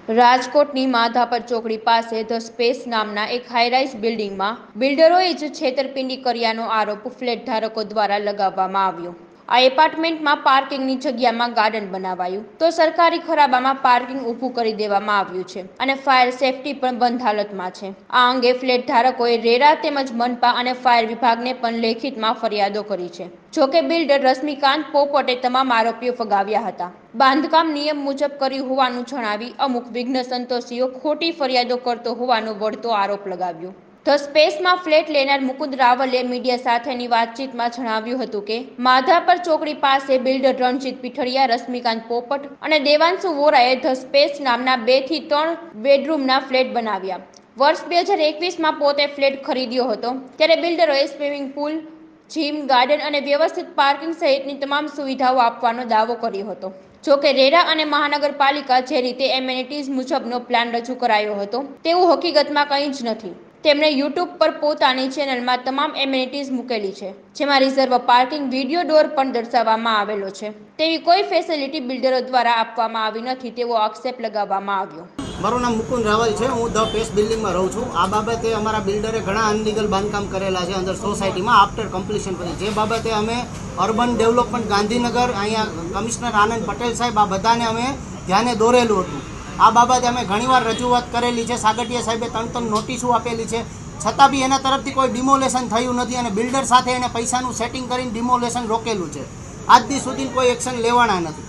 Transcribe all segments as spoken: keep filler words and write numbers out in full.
રાજકોટની માધાપર ચોકડી પાસે ધ સ્પેસ નામના એક હાઈરાઇઝ બિલ્ડિંગમાં બિલ્ડરોએ જ છેતરપિંડી કર્યાનો આરોપ ફ્લેટ ધારકો દ્વારા લગાવવામાં આવ્યો। આ એપાર્ટમેન્ટમાં પાર્કિંગની જગ્યામાં ગાર્ડન બનાવાયું તો સરકારી ખરાબામાં પાર્કિંગ ઊભું કરી દેવામાં આવ્યું છે અને ફાયર સેફટી પણ બંધ હાલતમાં છે। આ અંગે ફ્લેટ ધારકોએ રેરા તેમજ મનપા અને ફાયર વિભાગને પણ લેખિતમાં ફરિયાદો કરી છે। જોકે બિલ્ડર રશ્મિકાંત પોપટે તમામ આરોપીઓ ફગાવ્યા હતા। બાંધકામ નિયમ મુજબ કર્યું હોવાનું જણાવી અમુક વિઘ્ન સંતોષીઓ ખોટી ફરિયાદો કરતો હોવાનો વળતો આરોપ લગાવ્યો। ધ સ્પેસમાં ફ્લેટ લેનાર મુકુંદ રાવલે મીડિયા સાથેની વાતચીતમાં જણાવ્યું હતું કે માધાપર ચોકડી પાસે બિલ્ડર રણજીત પીઠડિયા, રશ્મિકાંત પોપટ અને દેવાંશુ વોરાએ ધ સ્પેસ નામના બે થી ત્રણ બેડરૂમના ફ્લેટ બનાવ્યા। વર્ષ બે હજાર એકવીસમાં પોતે ફ્લેટ ખરીદ્યો હતો ત્યારે બિલ્ડરોએ સ્વિમિંગ પુલ, જીમ, ગાર્ડન અને વ્યવસ્થિત પાર્કિંગ સહિતની તમામ સુવિધાઓ આપવાનો દાવો કર્યો હતો। જોકે રેરા અને મહાનગરપાલિકા જે રીતે એમેનિટીઝ મુજબનો પ્લાન રજૂ કરાયો હતો તેવું હકીકતમાં કંઈ જ નથી। તેમણે યુટ્યુબ પર પોતાની ચેનલમાં તમામ એમેનિટીઝ મૂકેલી છે, જેમાં રિઝર્વ પાર્કિંગ, વિડીયો ડોર પણ દર્શાવવામાં આવેલો છે। તેવી કોઈ ફેસિલિટી બિલ્ડરો દ્વારા આપવામાં આવી નથી તેવો આક્ષેપ લગાવવામાં આવ્યો। મારું નામ મુકુંદ રાવલ છે। હું ધ પેસ બિલ્ડિંગમાં રહું છું। આ બાબતે અમારા બિલ્ડરે ઘણા અનલીગલ બાંધકામ કરેલા છે અંદર સોસાયટીમાં આફ્ટર કમ્પ્લીશન પછી, જે બાબતે અમે અર્બન ડેવલપમેન્ટ ગાંધીનગર, અહીંયા કમિશનર આનંદ પટેલ સાહેબ, આ બધાને અમે ધ્યાને દોરેલું હતું। આ બાબતે અમે ઘણીવાર રજૂઆત કરેલી છે। સાગઠિયા સાહેબે ત્રણ ત્રણ નોટિસો આપેલી છે, છતાં બી એના તરફથી કોઈ ડિમોલેશન થયું નથી અને બિલ્ડર સાથે એને પૈસાનું સેટિંગ કરીને ડિમોલેશન રોકેલું છે। આજ દી સુધી કોઈ એક્શન લેવાના નથી।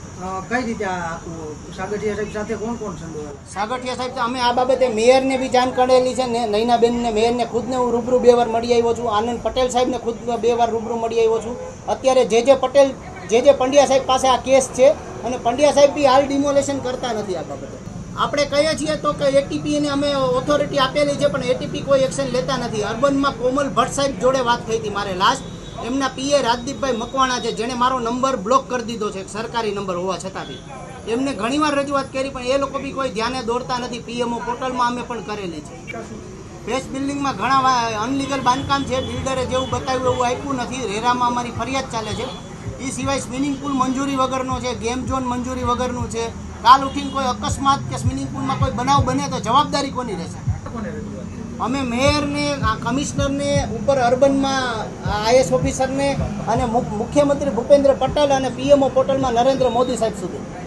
કઈ રીતે સાગઠિયા સાહેબ સાથે કોણ કોણ સંડોવાયેલા? સાગઠિયા સાહેબ અમે આ બાબતે મેયરને બી જાણ કરેલી છે ને, નૈનાબેનને, મેયરને ખુદને હું રૂબરૂ બે વાર મળી આવ્યો છું। આનંદ પટેલ સાહેબને ખુદ બે વાર રૂબરૂ મળી આવ્યો છું। અત્યારે જે જે પટેલ જે જે પંડ્યા સાહેબ પાસે આ કેસ છે અને પંડ્યા સાહેબ બી હાલ ડિમોલેશન કરતા નથી। આ બાબતે આપણે કહીએ છીએ તો કે એટીપીને અમે ઓથોરિટી આપેલી છે, પણ એટીપી કોઈ એક્શન લેતા નથી। અર્બનમાં કોમલ ભટ્ટ સાહેબ જોડે વાત થઈ હતી મારે લાસ્ટ, એમના પીએ રાજદીપભાઈ મકવાણા છે, જેણે મારો નંબર બ્લોક કરી દીધો છે, સરકારી નંબર હોવા છતાં બી એમને ઘણીવાર રજૂઆત કરી, પણ એ લોકો બી કોઈ ધ્યાને દોરતા નથી। પીએમઓ પોર્ટલમાં અમે પણ કરેલી છે। પેસ બિલ્ડિંગમાં ઘણા અનલીગલ બાંધકામ છે, બિલ્ડરે જેવું બતાવ્યું એવું આપ્યું નથી। રેરામાં અમારી ફરિયાદ ચાલે છે। એ સિવાય સ્વિમિંગ પુલ મંજૂરી વગરનો છે, ગેમ ઝોન મંજૂરી વગરનું છે। કાલ ઉઠીને કોઈ અકસ્માત કે સ્વિમિંગ પુલમાં કોઈ બનાવ બને તો જવાબદારી કોની રહેશે? અમે મેયરને, કમિશનરને, ઉપર અર્બનમાં આઈએસ ઓફિસરને અને મુખ્યમંત્રી ભૂપેન્દ્ર પટેલ અને પીએમઓ પોર્ટલમાં નરેન્દ્ર મોદી સાહેબ સુધી